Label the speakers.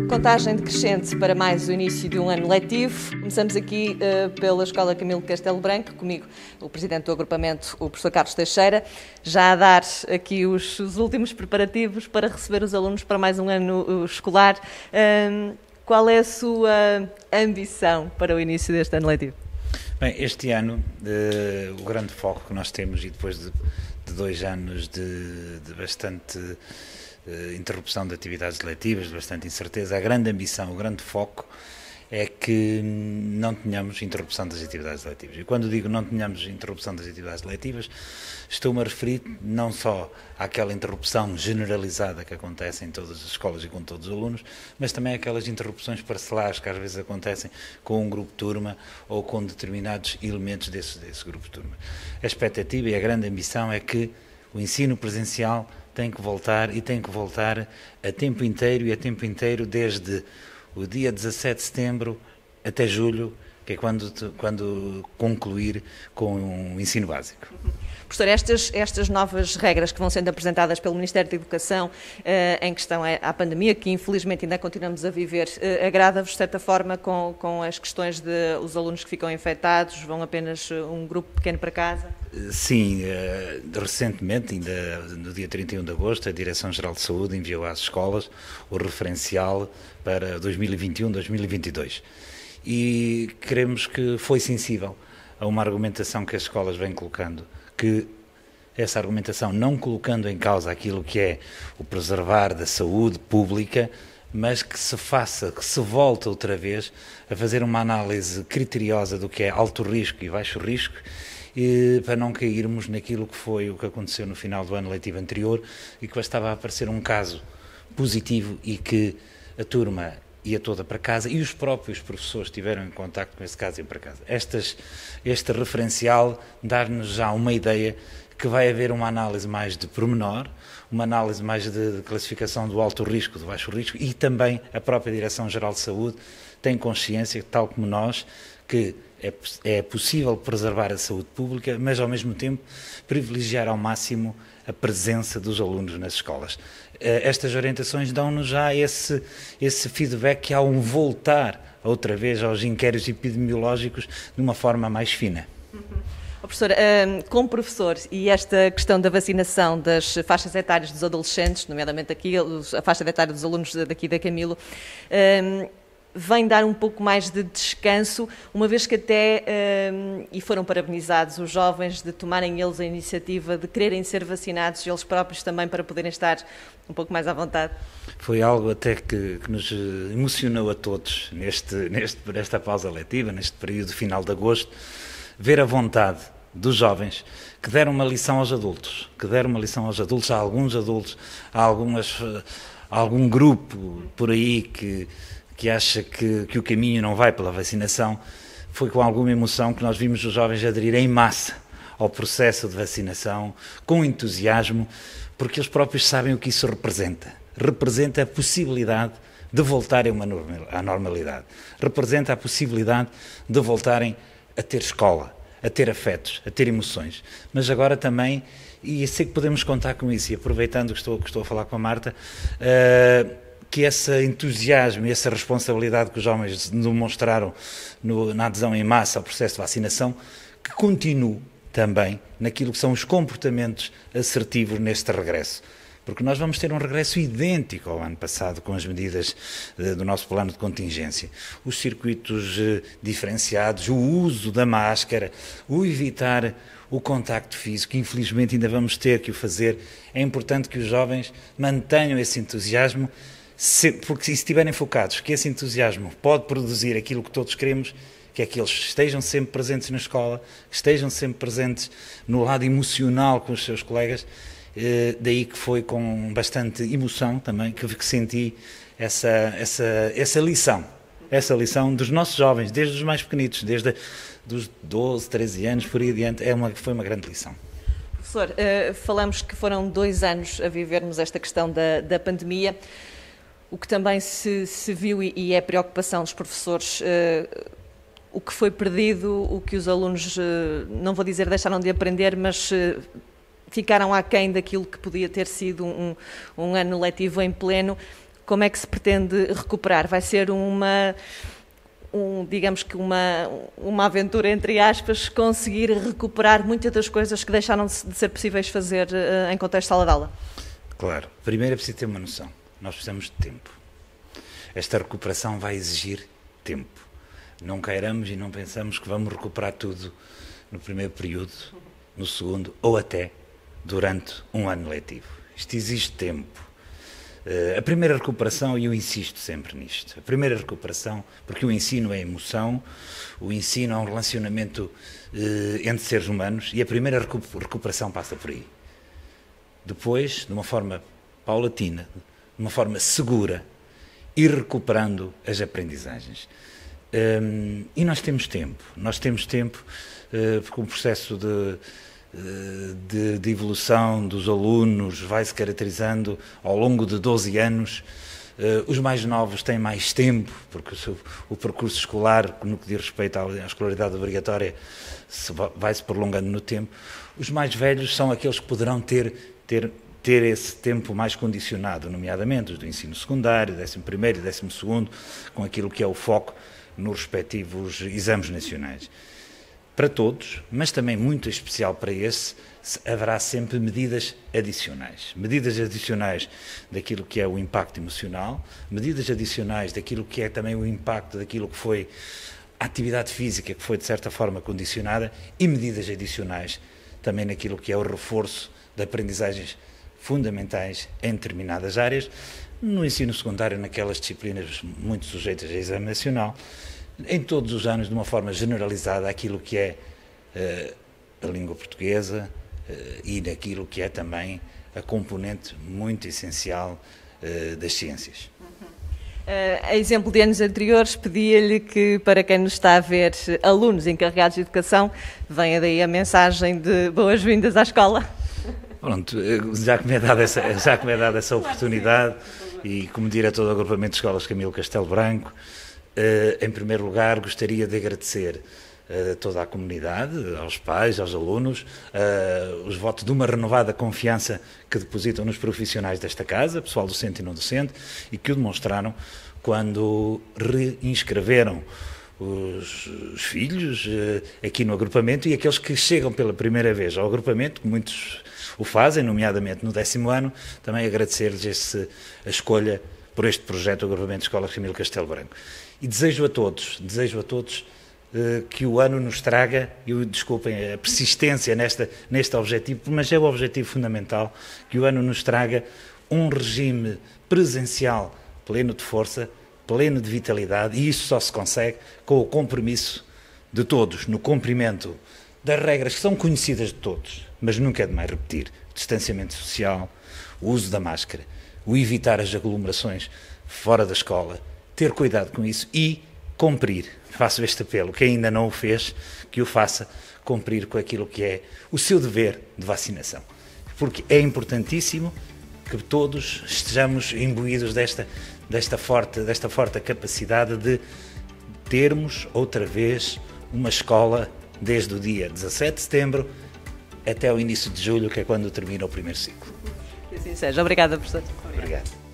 Speaker 1: Contagem decrescente para mais o início de um ano letivo. Começamos aqui pela Escola Camilo Castelo Branco, comigo o Presidente do Agrupamento, o Professor Carlos Teixeira, já a dar aqui os últimos preparativos para receber os alunos para mais um ano escolar. Qual é a sua ambição para o início deste ano letivo?
Speaker 2: Bem, este ano o grande foco que nós temos, e depois de 2 anos de bastante interrupção de atividades letivas, de bastante incerteza, a grande ambição, o grande foco é que não tenhamos interrupção das atividades letivas. E quando digo não tenhamos interrupção das atividades letivas, estou-me a referir não só àquela interrupção generalizada que acontece em todas as escolas e com todos os alunos, mas também aquelas interrupções parcelares que às vezes acontecem com um grupo de turma ou com determinados elementos desse grupo de turma. A expectativa e a grande ambição é que o ensino presencial tem que voltar a tempo inteiro e a tempo inteiro desde o dia 17 de setembro até julho, que é quando concluir com o ensino básico.
Speaker 1: Professor, estas novas regras que vão sendo apresentadas pelo Ministério da Educação em questão à pandemia, que infelizmente ainda continuamos a viver, agrada-vos de certa forma com as questões de os alunos que ficam infectados, vão apenas um grupo pequeno para casa?
Speaker 2: Sim, recentemente, ainda no dia 31 de agosto, a Direção-Geral de Saúde enviou às escolas o referencial para 2021-2022 e queremos que foi sensível a uma argumentação que as escolas vêm colocando, que essa argumentação não colocando em causa aquilo que é o preservar da saúde pública, mas que se volte outra vez a fazer uma análise criteriosa do que é alto risco e baixo risco, para não cairmos naquilo que foi o que aconteceu no final do ano letivo anterior e que bastava aparecer um caso positivo e que a turma ia toda para casa e os próprios professores tiveram em contacto com esse caso e iam para casa. Este referencial dá-nos já uma ideia que vai haver uma análise mais de pormenor, uma análise mais de classificação do alto risco, do baixo risco, e também a própria Direção-Geral de Saúde tem consciência, tal como nós, que é possível preservar a saúde pública, mas ao mesmo tempo privilegiar ao máximo a presença dos alunos nas escolas. Estas orientações dão-nos já esse feedback que há um voltar outra vez aos inquéritos epidemiológicos de uma forma mais fina.
Speaker 1: Professor, como professor, e esta questão da vacinação das faixas etárias dos adolescentes, nomeadamente aqui a faixa etária dos alunos daqui da Camilo, vem dar um pouco mais de descanso, uma vez que até, e foram parabenizados os jovens de tomarem eles a iniciativa de quererem ser vacinados, eles próprios também, para poderem estar um pouco mais à vontade.
Speaker 2: Foi algo até que nos emocionou a todos nesta pausa letiva, neste período final de agosto, ver a vontade dos jovens que deram uma lição aos adultos, a alguns adultos, a algum grupo por aí que acha que o caminho não vai pela vacinação. Foi com alguma emoção que nós vimos os jovens aderir em massa ao processo de vacinação, com entusiasmo, porque eles próprios sabem o que isso representa. Representa a possibilidade de voltarem à normalidade. Representa a possibilidade de voltarem a ter escola, a ter afetos, a ter emoções. Mas agora também, e sei que podemos contar com isso, e aproveitando que estou a falar com a Marta, que esse entusiasmo e essa responsabilidade que os jovens demonstraram na adesão em massa ao processo de vacinação, que continue também naquilo que são os comportamentos assertivos neste regresso. Porque nós vamos ter um regresso idêntico ao ano passado com as medidas do nosso plano de contingência. Os circuitos diferenciados, o uso da máscara, o evitar o contacto físico, infelizmente ainda vamos ter que o fazer. É importante que os jovens mantenham esse entusiasmo, porque se estiverem focados que esse entusiasmo pode produzir aquilo que todos queremos, que é que eles estejam sempre presentes na escola, estejam sempre presentes no lado emocional com os seus colegas. Daí que foi com bastante emoção também que senti essa lição dos nossos jovens, desde os mais pequenitos, desde dos 12, 13 anos, por aí adiante, foi uma grande lição.
Speaker 1: Professor, falamos que foram 2 anos a vivermos esta questão da pandemia. O que também se viu e é preocupação dos professores, o que foi perdido, o que os alunos, não vou dizer deixaram de aprender, mas ficaram aquém daquilo que podia ter sido um ano letivo em pleno. como é que se pretende recuperar? Vai ser digamos que uma aventura, entre aspas, conseguir recuperar muitas das coisas que deixaram de ser possíveis fazer em contexto de sala de aula?
Speaker 2: Claro. Primeiro é preciso ter uma noção. Nós precisamos de tempo. Esta recuperação vai exigir tempo. Não queiramos e não pensamos que vamos recuperar tudo no primeiro período, no segundo ou até durante um ano letivo. Isto exige tempo. A primeira recuperação, e eu insisto sempre nisto, a primeira recuperação, porque o ensino é emoção, o ensino é um relacionamento entre seres humanos e a primeira recuperação passa por aí. Depois, de uma forma paulatina, de uma forma segura, ir recuperando as aprendizagens. E nós temos tempo, porque o processo de evolução dos alunos vai se caracterizando ao longo de 12 anos. Os mais novos têm mais tempo, porque o percurso escolar, no que diz respeito à escolaridade obrigatória, vai-se prolongando no tempo. Os mais velhos são aqueles que poderão ter esse tempo mais condicionado, nomeadamente os do ensino secundário, 11º e 12º, com aquilo que é o foco nos respectivos exames nacionais. Para todos, mas também muito especial para esse, haverá sempre medidas adicionais daquilo que é o impacto emocional, medidas adicionais daquilo que é também o impacto daquilo que foi a atividade física, que foi de certa forma condicionada, e medidas adicionais também naquilo que é o reforço de aprendizagens fundamentais em determinadas áreas, no ensino secundário, naquelas disciplinas muito sujeitas a exame nacional, em todos os anos, de uma forma generalizada, aquilo que é a língua portuguesa e naquilo que é também a componente muito essencial das ciências.
Speaker 1: A exemplo de anos anteriores, pedia-lhe que, para quem nos está a ver, alunos encarregados de educação, venha daí a mensagem de boas-vindas à escola.
Speaker 2: Pronto, já que me é dada essa oportunidade, e como diretor do agrupamento de escolas Camilo Castelo Branco, em primeiro lugar gostaria de agradecer a toda a comunidade, aos pais, aos alunos, os votos de uma renovada confiança que depositam nos profissionais desta casa, pessoal docente e não docente, e que o demonstraram quando reinscreveram os filhos aqui no agrupamento, e aqueles que chegam pela primeira vez ao agrupamento, que muitos o fazem, nomeadamente no 10º ano, também agradecer-lhes a escolha por este projeto do agrupamento de escolas Camilo Castelo Branco. E desejo a todos que o ano nos traga, desculpem a persistência neste objetivo, mas é o objetivo fundamental, que o ano nos traga um regime presencial pleno de força, pleno de vitalidade, e isso só se consegue com o compromisso de todos, no cumprimento das regras que são conhecidas de todos, mas nunca é demais repetir: distanciamento social, o uso da máscara, o evitar as aglomerações fora da escola, ter cuidado com isso e cumprir. Faço este apelo, quem ainda não o fez, que o faça, cumprir com aquilo que é o seu dever de vacinação. Porque é importantíssimo que todos estejamos imbuídos desta forte capacidade de termos outra vez uma escola desde o dia 17 de setembro até o início de julho, que é quando termina o primeiro ciclo.
Speaker 1: Que assim seja. Obrigada, professor.
Speaker 2: Obrigado.